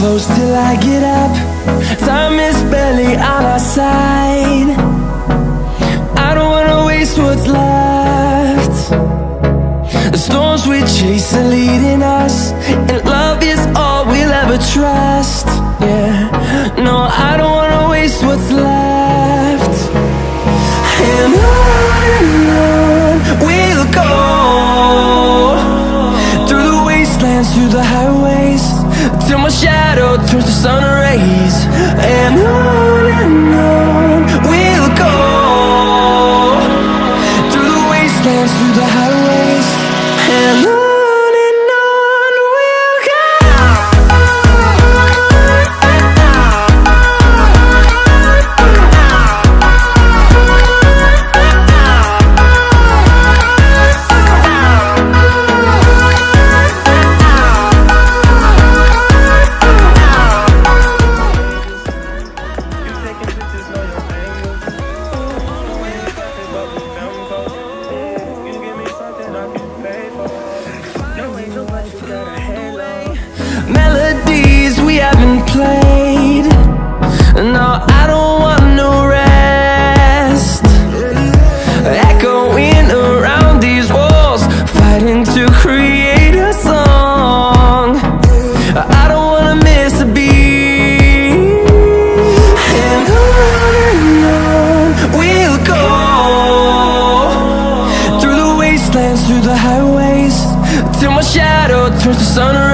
close till I get up. Time is barely on our side. I don't wanna waste what's left. The storms we chase are leading us, and love is all we'll ever trust. Yeah, no, I don't wanna waste what's left. And on we'll go, through the wastelands, through the highways, till my shadow turns to sun rays. And on we'll go, through the wastelands, through the highways, and on we'll go. Melodies we haven't played. No, I don't want no rest. Echoing around these walls, fighting to create a song. I don't wanna miss a beat. And on we'll go, through the wastelands, through the highways, till my shadow turns to sun